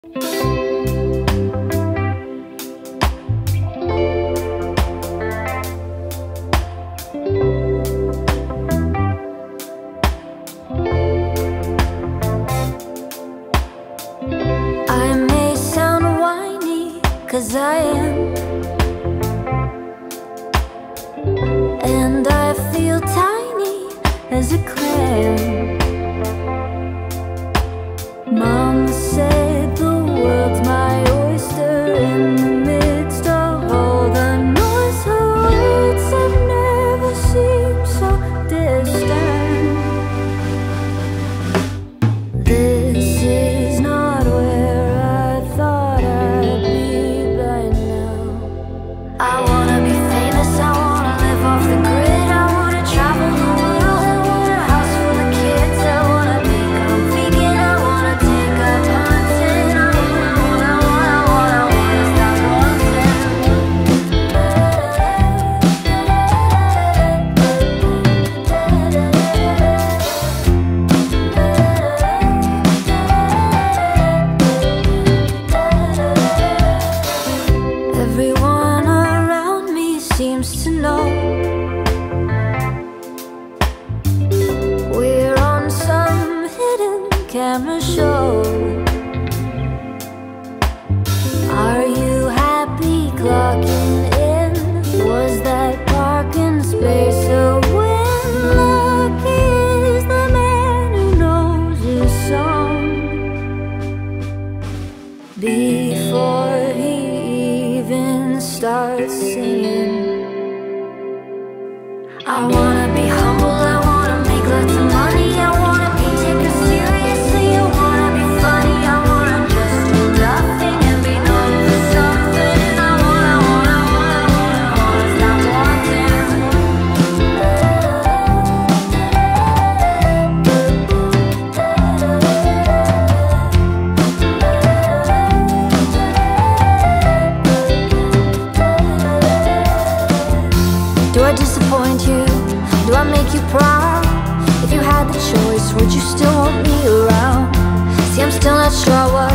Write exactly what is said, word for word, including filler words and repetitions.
I may sound whiny, 'cause I am, and I feel tiny as a clam. Mama said the world's my oyster. In the midst of all the noise, her words have never seemed so distant. This is not where I thought I'd be by now. I wanna be famous, I wanna live off the grid, I wanna travel the world, I want a house full of kids, I wanna become vegan, I wanna take up hunting, I wanna, I wanna, I wanna, I wanna stop wanting. Everyone around me seems to know we're on some hidden camera show. Are you happy clocking in? Was that parking space a win? Lucky is the man who knows his song before he even starts singing. I wanna be humble, I wanna make lots of money, I wanna be taken seriously, I wanna be funny, I wanna just do nothing and be known for something. I wanna, wanna, wanna, wanna, wanna stop wanting. Do I disappoint you? Do I make you proud? If you had the choice, would you still want me around? See, I'm still not sure what